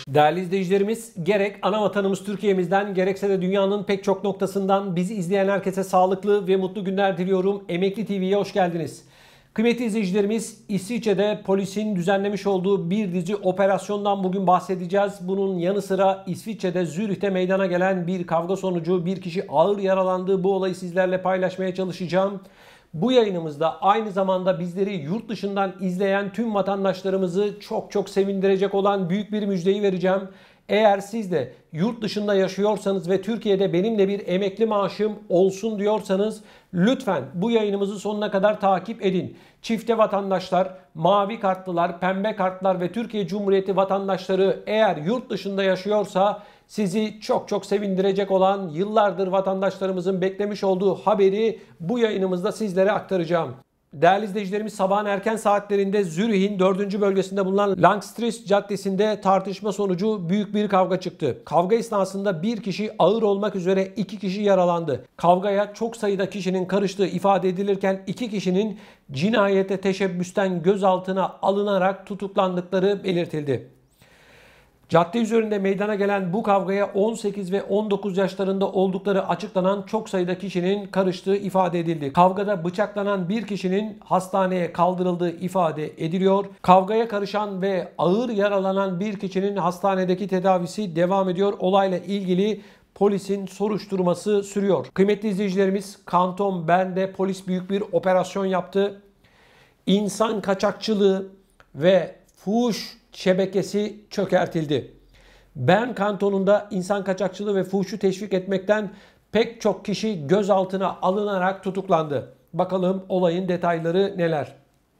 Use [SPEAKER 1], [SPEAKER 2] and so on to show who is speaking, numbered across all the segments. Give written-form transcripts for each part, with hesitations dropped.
[SPEAKER 1] Değerli izleyicilerimiz, gerek ana vatanımız Türkiye'mizden gerekse de dünyanın pek çok noktasından bizi izleyen herkese sağlıklı ve mutlu günler diliyorum. Emekli TV'ye hoş geldiniz. Kıymetli izleyicilerimiz, İsviçre'de polisin düzenlemiş olduğu bir dizi operasyondan bugün bahsedeceğiz. Bunun yanı sıra İsviçre'de Zürih'te meydana gelen bir kavga sonucu bir kişi ağır yaralandı. Bu olayı sizlerle paylaşmaya çalışacağım. Bu yayınımızda aynı zamanda bizleri yurt dışından izleyen tüm vatandaşlarımızı çok sevindirecek olan büyük bir müjdeyi vereceğim. Eğer siz de yurt dışında yaşıyorsanız ve Türkiye'de benimle bir emekli maaşım olsun diyorsanız lütfen bu yayınımızı sonuna kadar takip edin. Çifte vatandaşlar, mavi kartlılar, pembe kartlar ve Türkiye Cumhuriyeti vatandaşları eğer yurt dışında yaşıyorsa sizi çok sevindirecek olan yıllardır vatandaşlarımızın beklemiş olduğu haberi bu yayınımızda sizlere aktaracağım. Değerli izleyicilerimiz, sabahın erken saatlerinde Zürih'in 4. bölgesinde bulunan Langstrasse Caddesi'nde tartışma sonucu büyük bir kavga çıktı. Kavga esnasında bir kişi ağır olmak üzere 2 kişi yaralandı. Kavgaya çok sayıda kişinin karıştığı ifade edilirken 2 kişinin cinayete teşebbüsten gözaltına alınarak tutuklandıkları belirtildi. Cadde üzerinde meydana gelen bu kavgaya 18 ve 19 yaşlarında oldukları açıklanan çok sayıda kişinin karıştığı ifade edildi. Kavgada bıçaklanan bir kişinin hastaneye kaldırıldığı ifade ediliyor. Kavgaya karışan ve ağır yaralanan bir kişinin hastanedeki tedavisi devam ediyor. Olayla ilgili polisin soruşturması sürüyor. Kıymetli izleyicilerimiz, Kanton Bern'de polis büyük bir operasyon yaptı. İnsan kaçakçılığı ve fuhuş şebekesi çökertildi. Bern kantonunda insan kaçakçılığı ve fuhuşu teşvik etmekten pek çok kişi gözaltına alınarak tutuklandı. Bakalım olayın detayları neler?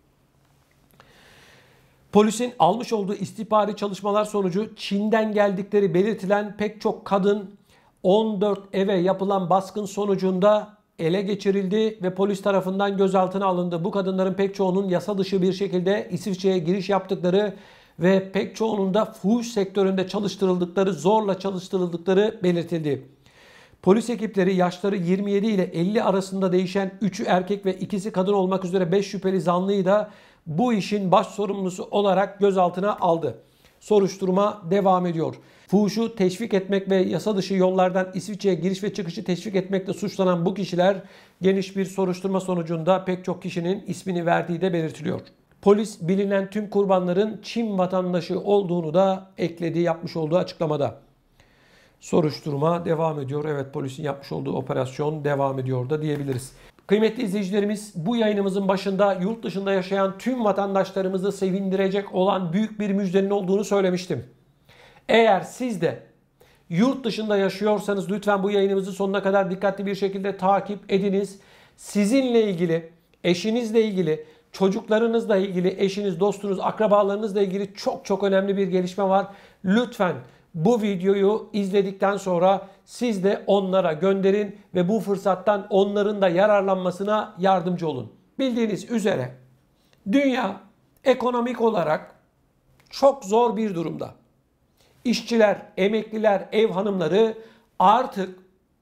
[SPEAKER 1] Polisin almış olduğu istihbari çalışmalar sonucu Çin'den geldikleri belirtilen pek çok kadın 14 eve yapılan baskın sonucunda ele geçirildi ve polis tarafından gözaltına alındı. Bu kadınların pek çoğunun yasa dışı bir şekilde İsviçre'ye giriş yaptıkları ve pek çoğunun da fuhuş sektöründe çalıştırıldıkları, zorla çalıştırıldıkları belirtildi. Polis ekipleri yaşları 27 ile 50 arasında değişen 3'ü erkek ve ikisi kadın olmak üzere 5 şüpheli zanlıyı da bu işin baş sorumlusu olarak gözaltına aldı. Soruşturma devam ediyor. Fuhuşu teşvik etmek ve yasa dışı yollardan İsviçre'ye giriş ve çıkışı teşvik etmekle suçlanan bu kişiler geniş bir soruşturma sonucunda pek çok kişinin ismini verdiği de belirtiliyor. Polis bilinen tüm kurbanların Çin vatandaşı olduğunu da eklediği yapmış olduğu açıklamada. Soruşturma devam ediyor. Evet, polisin yapmış olduğu operasyon devam ediyor da diyebiliriz. Kıymetli izleyicilerimiz, bu yayınımızın başında yurt dışında yaşayan tüm vatandaşlarımızı sevindirecek olan büyük bir müjdenin olduğunu söylemiştim. Eğer siz de yurt dışında yaşıyorsanız lütfen bu yayınımızı sonuna kadar dikkatli bir şekilde takip ediniz. Sizinle ilgili, eşinizle ilgili, çocuklarınızla ilgili, eşiniz, dostunuz, akrabalarınızla ilgili çok önemli bir gelişme var. Lütfen bu videoyu izledikten sonra siz de onlara gönderin ve bu fırsattan onların da yararlanmasına yardımcı olun. Bildiğiniz üzere dünya ekonomik olarak çok zor bir durumda. İşçiler, emekliler, ev hanımları artık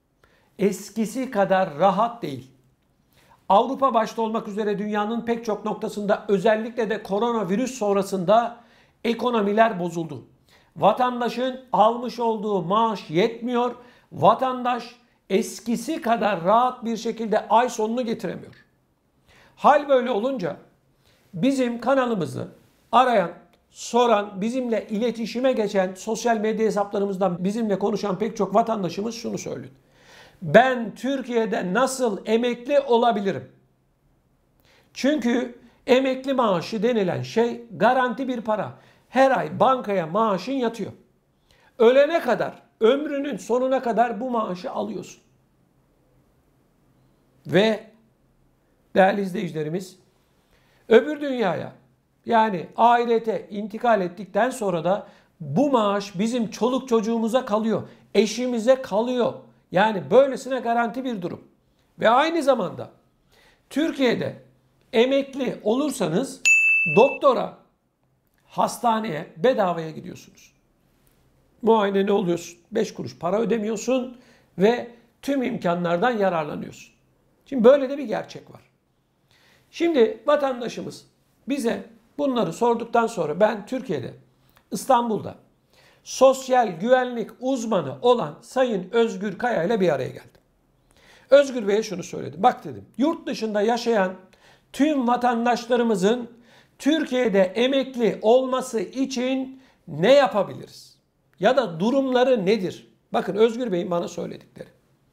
[SPEAKER 1] eskisi kadar rahat değil. Avrupa başta olmak üzere dünyanın pek çok noktasında özellikle de koronavirüs sonrasında ekonomiler bozuldu. Vatandaşın almış olduğu maaş yetmiyor. Vatandaş eskisi kadar rahat bir şekilde ay sonunu getiremiyor. Hal böyle olunca bizim kanalımızı arayan, soran, bizimle iletişime geçen, sosyal medya hesaplarımızdan bizimle konuşan pek çok vatandaşımız şunu söylüyor. Ben Türkiye'de nasıl emekli olabilirim? Çünkü emekli maaşı denilen şey garanti bir para. Her ay bankaya maaşın yatıyor. Ölene kadar, ömrünün sonuna kadar bu maaşı alıyorsun. Ve değerli izleyicilerimiz, öbür dünyaya, yani ahirete intikal ettikten sonra da bu maaş bizim çoluk çocuğumuza kalıyor, eşimize kalıyor. Yani böylesine garanti bir durum. Ve aynı zamanda Türkiye'de emekli olursanız doktora, hastaneye bedavaya gidiyorsunuz. Muayene oluyorsun, 5 kuruş para ödemiyorsun ve tüm imkanlardan yararlanıyorsun. Şimdi böyle de bir gerçek var. Şimdi vatandaşımız bize bunları sorduktan sonra ben Türkiye'de, İstanbul'da sosyal güvenlik uzmanı olan Sayın Özgür Kaya ile bir araya geldim. Özgür Bey'e şunu söyledim. Bak dedim, yurt dışında yaşayan tüm vatandaşlarımızın Türkiye'de emekli olması için ne yapabiliriz? Ya da durumları nedir? Bakın Özgür Bey'in bana söyledikleri.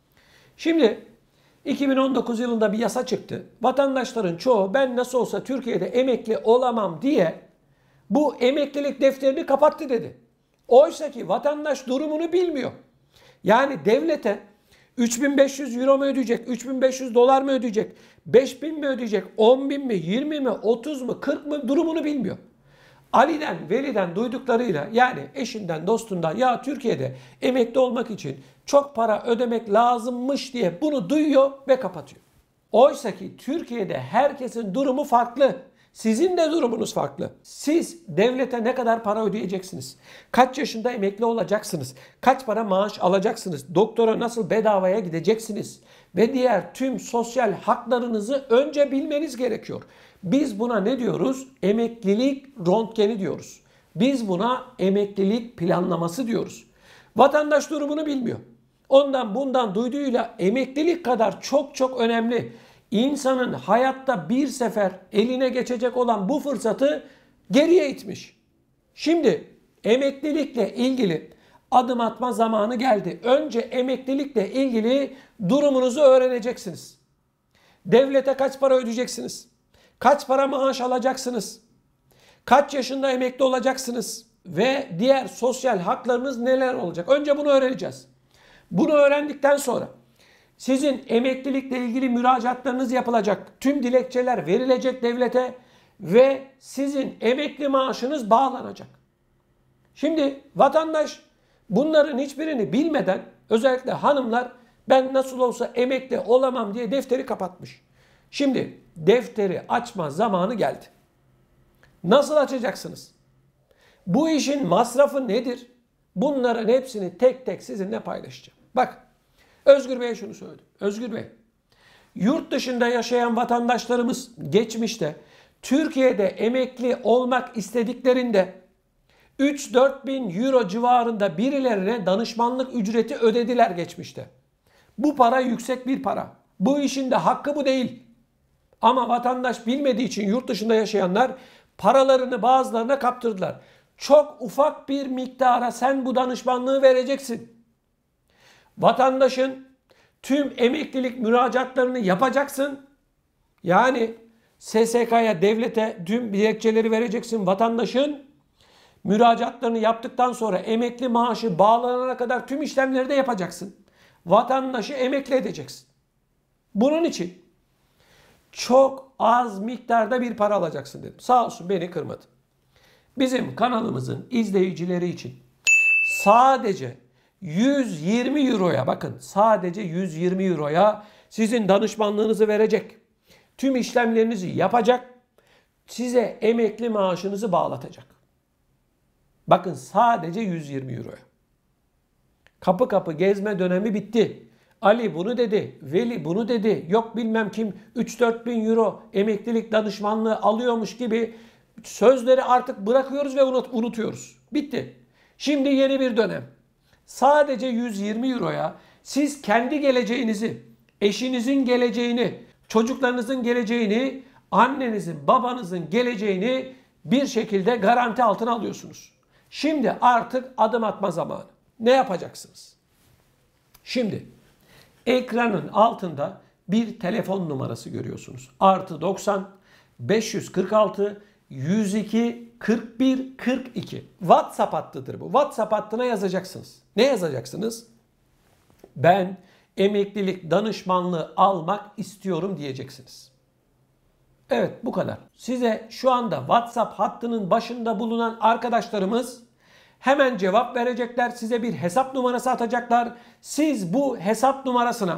[SPEAKER 1] Şimdi 2019 yılında bir yasa çıktı. Vatandaşların çoğu ben nasıl olsa Türkiye'de emekli olamam diye bu emeklilik defterini kapattı dedi. Oysa ki vatandaş durumunu bilmiyor. Yani devlete 3.500 euro mu ödeyecek, 3.500 dolar mı ödeyecek, 5.000 mi ödeyecek, 10.000 mi, 20 mi, 30 mu, 40 mı durumunu bilmiyor. Ali'den, Veli'den duyduklarıyla yani eşinden, dostundan ya Türkiye'de emekli olmak için çok para ödemek lazımmış diye bunu duyuyor ve kapatıyor. Oysa ki Türkiye'de herkesin durumu farklı. Sizin de durumunuz farklı. Siz devlete ne kadar para ödeyeceksiniz? Kaç yaşında emekli olacaksınız? Kaç para maaş alacaksınız? Doktora nasıl bedavaya gideceksiniz? Ve diğer tüm sosyal haklarınızı önce bilmeniz gerekiyor. Biz buna ne diyoruz? Emeklilik röntgeni diyoruz. Biz buna emeklilik planlaması diyoruz. Vatandaş durumunu bilmiyor. Ondan bundan duyduğuyla emeklilik kadar çok önemli. İnsanın hayatta bir sefer eline geçecek olan bu fırsatı geriye itmiş. Şimdi emeklilikle ilgili adım atma zamanı geldi. Önce emeklilikle ilgili durumunuzu öğreneceksiniz. Devlete kaç para ödeyeceksiniz? Kaç para maaş alacaksınız? Kaç yaşında emekli olacaksınız? Ve diğer sosyal haklarınız neler olacak? Önce bunu öğreneceğiz. Bunu öğrendikten sonra sizin emeklilikle ilgili müracaatlarınız yapılacak. Tüm dilekçeler verilecek devlete ve sizin emekli maaşınız bağlanacak. Şimdi vatandaş bunların hiçbirini bilmeden özellikle hanımlar ben nasıl olsa emekli olamam diye defteri kapatmış. Şimdi defteri açma zamanı geldi. Nasıl açacaksınız? Bu işin masrafı nedir? Bunların hepsini tek tek sizinle paylaşacağım. Bak Özgür Bey'e şunu söyledim. Özgür Bey, yurt dışında yaşayan vatandaşlarımız geçmişte Türkiye'de emekli olmak istediklerinde 3-4 bin euro civarında birilerine danışmanlık ücreti ödediler geçmişte. Bu para yüksek bir para. Bu işin de hakkı bu değil. Ama vatandaş bilmediği için yurt dışında yaşayanlar paralarını bazılarına kaptırdılar. Çok ufak bir miktara sen bu danışmanlığı vereceksin. Vatandaşın tüm emeklilik müracaatlarını yapacaksın. Yani SSK'ya, devlete tüm dilekçeleri vereceksin. Vatandaşın müracaatlarını yaptıktan sonra emekli maaşı bağlanana kadar tüm işlemleri de yapacaksın. Vatandaşı emekli edeceksin. Bunun için çok az miktarda bir para alacaksın dedim. Sağ olsun beni kırmadı. Bizim kanalımızın izleyicileri için sadece 120 euroya bakın sadece 120 euroya sizin danışmanlığınızı verecek. Tüm işlemlerinizi yapacak. Size emekli maaşınızı bağlatacak. Bakın sadece 120 euroya. Kapı kapı gezme dönemi bitti. Ali bunu dedi, Veli bunu dedi, yok bilmem kim 3-4 bin euro emeklilik danışmanlığı alıyormuş gibi sözleri artık bırakıyoruz ve unutuyoruz. Bitti. Şimdi yeni bir dönem. Sadece 120 euroya siz kendi geleceğinizi, eşinizin geleceğini, çocuklarınızın geleceğini, annenizin, babanızın geleceğini bir şekilde garanti altına alıyorsunuz. Şimdi artık adım atma zamanı. Ne yapacaksınız? Şimdi ekranın altında bir telefon numarası görüyorsunuz. +90 546 102 41 42. WhatsApp hattıdır bu. WhatsApp hattına yazacaksınız. Ne yazacaksınız? Ben emeklilik danışmanlığı almak istiyorum diyeceksiniz. Evet bu kadar. Size şu anda WhatsApp hattının başında bulunan arkadaşlarımız hemen cevap verecekler. Size bir hesap numarası atacaklar. Siz bu hesap numarasına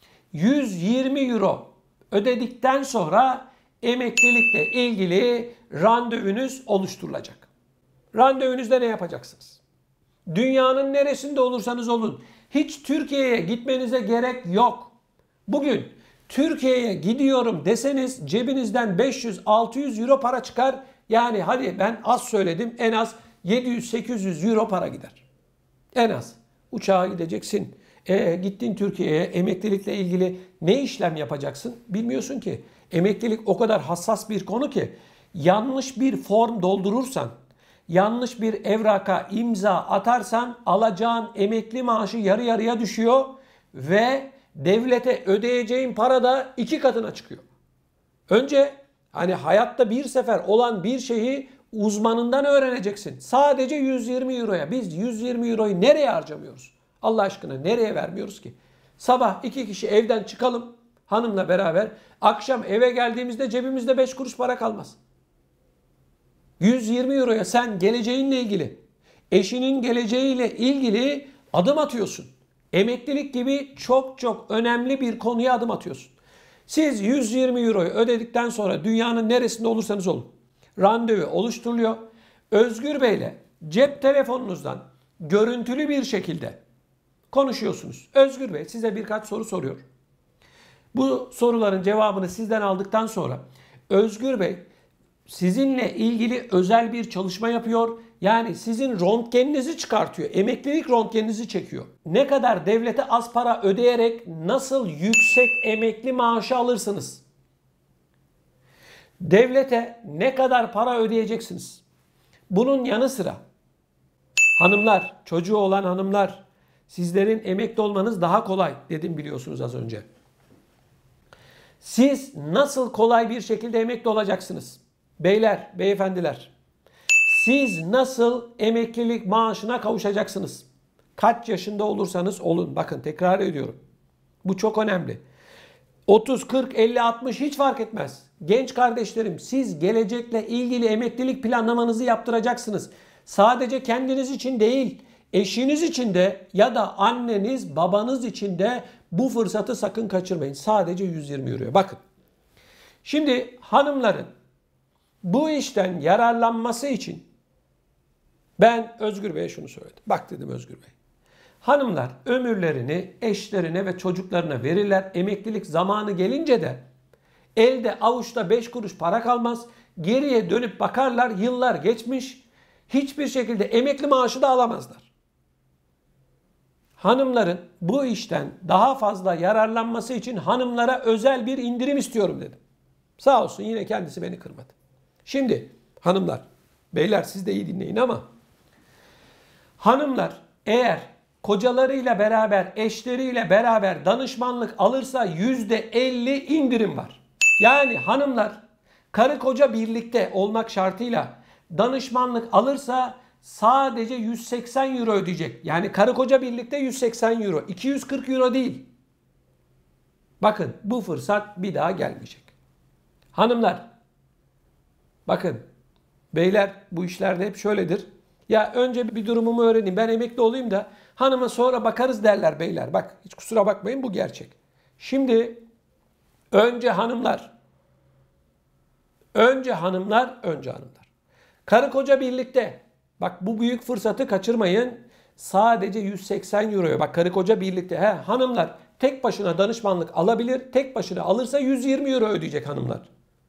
[SPEAKER 1] 120 euro ödedikten sonra emeklilikle ilgili randevunuz oluşturulacak. Randevunuzda ne yapacaksınız? Dünyanın neresinde olursanız olun. Hiç Türkiye'ye gitmenize gerek yok. Bugün Türkiye'ye gidiyorum deseniz cebinizden 500-600 euro para çıkar. Yani hadi ben az söyledim en az 700-800 euro para gider. En az. Uçağa gideceksin. Gittin Türkiye'ye, emeklilikle ilgili ne işlem yapacaksın bilmiyorsun ki. Emeklilik o kadar hassas bir konu ki yanlış bir form doldurursan, yanlış bir evraka imza atarsan alacağın emekli maaşı yarı yarıya düşüyor ve devlete ödeyeceğin para da 2 katına çıkıyor. Önce hani hayatta bir sefer olan bir şeyi uzmanından öğreneceksin. Sadece 120 euroya. Biz 120 euroyu nereye harcamıyoruz? Allah aşkına nereye vermiyoruz ki? Sabah 2 kişi evden çıkalım hanımla beraber. Akşam eve geldiğimizde cebimizde 5 kuruş para kalmaz. 120 euroya sen geleceğinle ilgili, eşinin geleceğiyle ilgili adım atıyorsun. Emeklilik gibi çok çok önemli bir konuya adım atıyorsun. Siz 120 euroyu ödedikten sonra dünyanın neresinde olursanız olun. Randevu oluşturuluyor. Özgür Bey'le cep telefonunuzdan görüntülü bir şekilde konuşuyorsunuz. Özgür Bey size birkaç soru soruyor. Bu soruların cevabını sizden aldıktan sonra Özgür Bey sizinle ilgili özel bir çalışma yapıyor. Yani sizin röntgeninizi çıkartıyor. Emeklilik röntgeninizi çekiyor. Ne kadar devlete az para ödeyerek nasıl yüksek emekli maaşı alırsınız? Devlete ne kadar para ödeyeceksiniz? Bunun yanı sıra hanımlar, çocuğu olan hanımlar, sizlerin emekli olmanız daha kolay dedim biliyorsunuz az önce. Siz nasıl kolay bir şekilde emekli olacaksınız? Beyler, beyefendiler, siz nasıl emeklilik maaşına kavuşacaksınız? Kaç yaşında olursanız olun. Bakın tekrar ediyorum. Bu çok önemli. 30, 40, 50, 60 hiç fark etmez. Genç kardeşlerim siz gelecekle ilgili emeklilik planlamanızı yaptıracaksınız. Sadece kendiniz için değil, eşiniz için de ya da anneniz, babanız için de bu fırsatı sakın kaçırmayın. Sadece 120 euroya. Bakın. Şimdi hanımların bu işten yararlanması için ben Özgür Bey'e şunu söyledim. Bak dedim Özgür Bey. Hanımlar ömürlerini eşlerine ve çocuklarına verirler. Emeklilik zamanı gelince de elde avuçta 5 kuruş para kalmaz. Geriye dönüp bakarlar yıllar geçmiş. Hiçbir şekilde emekli maaşı da alamazlar. Hanımların bu işten daha fazla yararlanması için hanımlara özel bir indirim istiyorum dedim. Sağ olsun yine kendisi beni kırmadı. Şimdi hanımlar, beyler siz de iyi dinleyin ama hanımlar eğer kocalarıyla beraber, eşleriyle beraber danışmanlık alırsa %50 indirim var. Yani hanımlar karı koca birlikte olmak şartıyla danışmanlık alırsa sadece 180 euro ödeyecek. Yani karı koca birlikte 180 euro. 240 euro değil. Bakın bu fırsat bir daha gelmeyecek. Hanımlar bakın beyler bu işlerde hep şöyledir. Ya önce bir durumumu öğreneyim ben emekli olayım da hanıma sonra bakarız derler beyler. Bak hiç kusura bakmayın bu gerçek. Şimdi önce hanımlar. Önce hanımlar. Karı koca birlikte. Bak bu büyük fırsatı kaçırmayın. Sadece 180 euroya. Bak karı koca birlikte. Hanımlar tek başına danışmanlık alabilir. Tek başına alırsa 120 euro ödeyecek hanımlar.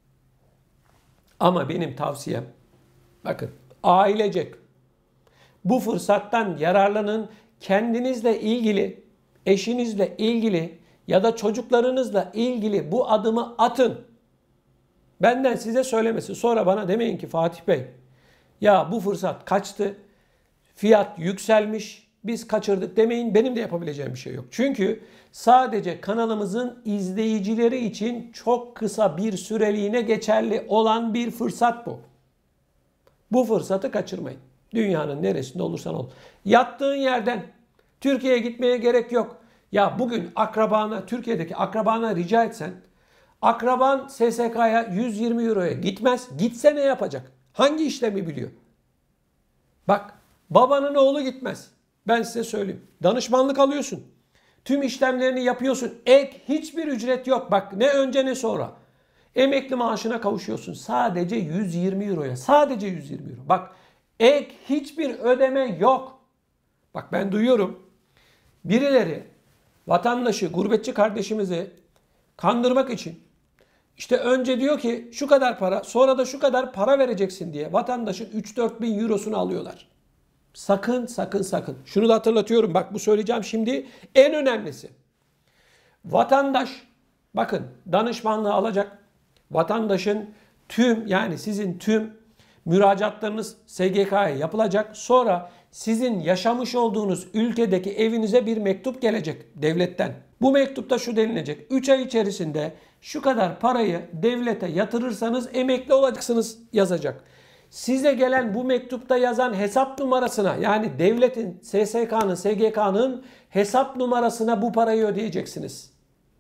[SPEAKER 1] Ama benim tavsiyem bakın ailecek bu fırsattan yararlanın. Kendinizle ilgili, eşinizle ilgili ya da çocuklarınızla ilgili bu adımı atın. Benden size söylemesi. Sonra bana demeyin ki Fatih Bey ya bu fırsat kaçtı. Fiyat yükselmiş. Biz kaçırdık demeyin. Benim de yapabileceğim bir şey yok. Çünkü sadece kanalımızın izleyicileri için çok kısa bir süreliğine geçerli olan bir fırsat bu. Bu fırsatı kaçırmayın. Dünyanın neresinde olursan ol. Yattığın yerden Türkiye'ye gitmeye gerek yok. Ya bugün akrabana, Türkiye'deki akrabana rica etsen akraban SSK'ya 120 euroya gitmez. Gitse ne yapacak? Hangi işlemi biliyor? Bak babanın oğlu gitmez. Ben size söyleyeyim. Danışmanlık alıyorsun. Tüm işlemlerini yapıyorsun. Ek hiçbir ücret yok. Bak ne önce ne sonra. Emekli maaşına kavuşuyorsun. Sadece 120 euroya. Sadece 120 euro. Bak ek hiçbir ödeme yok. Bak ben duyuyorum. Birileri vatandaşı, gurbetçi kardeşimizi kandırmak için işte önce diyor ki şu kadar para sonra da şu kadar para vereceksin diye vatandaşın 3-4 bin eurosunu alıyorlar. Sakın, sakın, sakın. Şunu da hatırlatıyorum. Bak bu söyleyeceğim şimdi en önemlisi. Vatandaş, bakın danışmanlığı alacak. Vatandaşın tüm, yani sizin tüm müracaatlarınız SGK'ya yapılacak. Sonra sizin yaşamış olduğunuz ülkedeki evinize bir mektup gelecek devletten. Bu mektupta şu denilecek: 3 ay içerisinde şu kadar parayı devlete yatırırsanız emekli olacaksınız yazacak. Size gelen bu mektupta yazan hesap numarasına, yani devletin, SSK'nın, SGK'nın hesap numarasına bu parayı ödeyeceksiniz.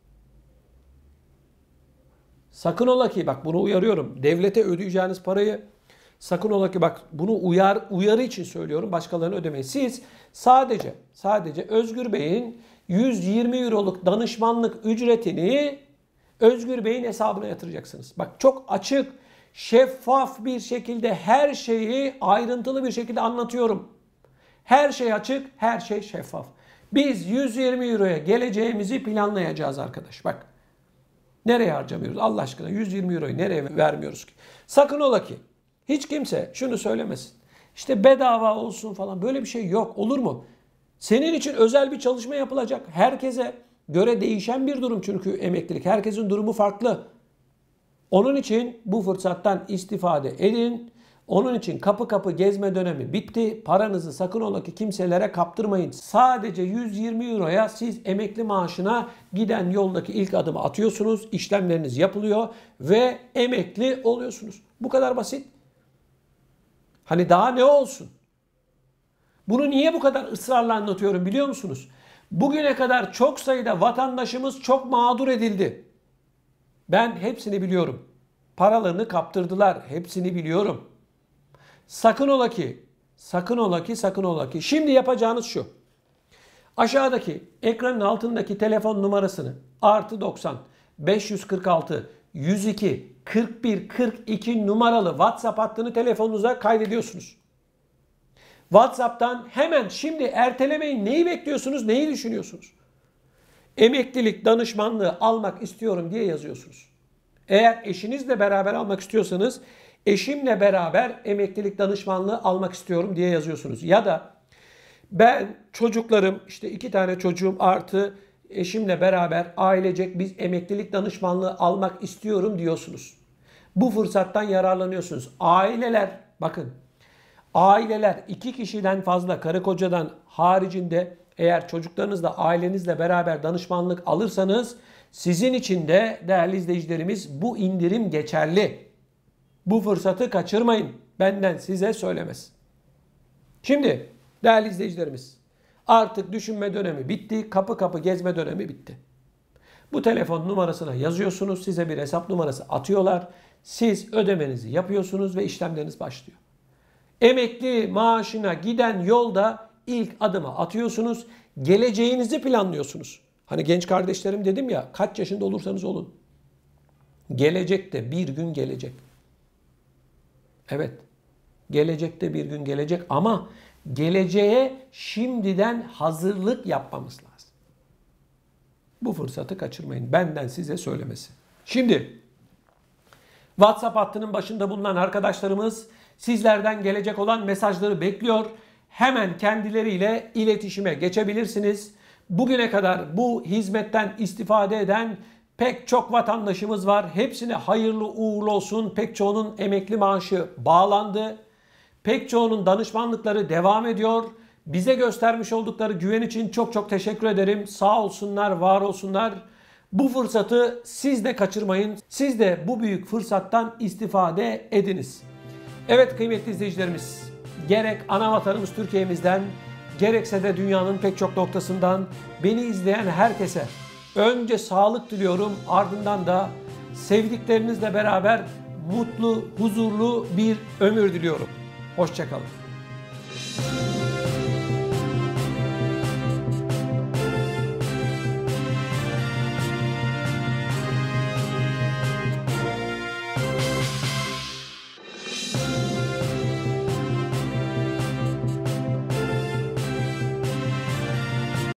[SPEAKER 1] Sakın ola ki, bak bunu uyarıyorum, devlete ödeyeceğiniz parayı sakın ola ki, bak bunu uyarı için söylüyorum, başkalarına ödemeyin. Siz sadece Özgür Bey'in 120 euroluk danışmanlık ücretini Özgür Bey'in hesabına yatıracaksınız. Bak çok açık, şeffaf bir şekilde her şeyi ayrıntılı bir şekilde anlatıyorum. Her şey açık, her şey şeffaf. Biz 120 euroya geleceğimizi planlayacağız arkadaş. Bak nereye harcamıyoruz Allah aşkına, 120 euroyu nereye vermiyoruz ki? Sakın ola ki hiç kimse şunu söylemesin. İşte bedava olsun falan, böyle bir şey yok, olur mu? Senin için özel bir çalışma yapılacak. Herkese göre değişen bir durum çünkü emeklilik. Herkesin durumu farklı. Onun için bu fırsattan istifade edin. Onun için kapı kapı gezme dönemi bitti. Paranızı sakın ola ki kimselere kaptırmayın. Sadece 120 euroya siz emekli maaşına giden yoldaki ilk adımı atıyorsunuz. İşlemleriniz yapılıyor ve emekli oluyorsunuz. Bu kadar basit. Hani daha ne olsun? Bunu niye bu kadar ısrarla anlatıyorum biliyor musunuz? Bugüne kadar çok sayıda vatandaşımız çok mağdur edildi. Ben hepsini biliyorum. Paralarını kaptırdılar. Hepsini biliyorum. Sakın ola ki, sakın ola ki, sakın ola ki. Şimdi yapacağınız şu: aşağıdaki ekranın altındaki telefon numarasını +90 546 102 41 42 numaralı WhatsApp hattını telefonunuza kaydediyorsunuz. WhatsApp'tan hemen şimdi ertelemeyin. Neyi bekliyorsunuz? Neyi düşünüyorsunuz? Emeklilik danışmanlığı almak istiyorum diye yazıyorsunuz. Eğer eşinizle beraber almak istiyorsanız eşimle beraber emeklilik danışmanlığı almak istiyorum diye yazıyorsunuz. Ya da ben, çocuklarım, işte 2 tane çocuğum artı eşimle beraber ailecek biz emeklilik danışmanlığı almak istiyorum diyorsunuz. Bu fırsattan yararlanıyorsunuz. Aileler, bakın, aileler 2 kişiden fazla karı kocadan haricinde eğer çocuklarınızla ailenizle beraber danışmanlık alırsanız sizin için de değerli izleyicilerimiz bu indirim geçerli. Bu fırsatı kaçırmayın. Benden size söylemesi. Şimdi değerli izleyicilerimiz, artık düşünme dönemi bitti. Kapı kapı gezme dönemi bitti. Bu telefon numarasına yazıyorsunuz. Size bir hesap numarası atıyorlar. Siz ödemenizi yapıyorsunuz ve işlemleriniz başlıyor. Emekli maaşına giden yolda ilk adımı atıyorsunuz. Geleceğinizi planlıyorsunuz. Hani genç kardeşlerim dedim ya, kaç yaşında olursanız olun. Gelecekte bir gün gelecek. Evet, gelecekte bir gün gelecek ama geleceğe şimdiden hazırlık yapmamız lazım. Bu fırsatı kaçırmayın. Benden size söylemesi. Şimdi WhatsApp hattının başında bulunan arkadaşlarımız sizlerden gelecek olan mesajları bekliyor. Hemen kendileriyle iletişime geçebilirsiniz. Bugüne kadar bu hizmetten istifade eden pek çok vatandaşımız var. Hepsine hayırlı uğurlu olsun. Pek çoğunun emekli maaşı bağlandı. Pek çoğunun danışmanlıkları devam ediyor. Bize göstermiş oldukları güven için çok çok teşekkür ederim. Sağ olsunlar, var olsunlar. Bu fırsatı siz de kaçırmayın. Siz de bu büyük fırsattan istifade ediniz. Evet kıymetli izleyicilerimiz, gerek ana vatanımız Türkiye'mizden, gerekse de dünyanın pek çok noktasından beni izleyen herkese önce sağlık diliyorum, ardından da sevdiklerinizle beraber mutlu, huzurlu bir ömür diliyorum. Hoşça kalın.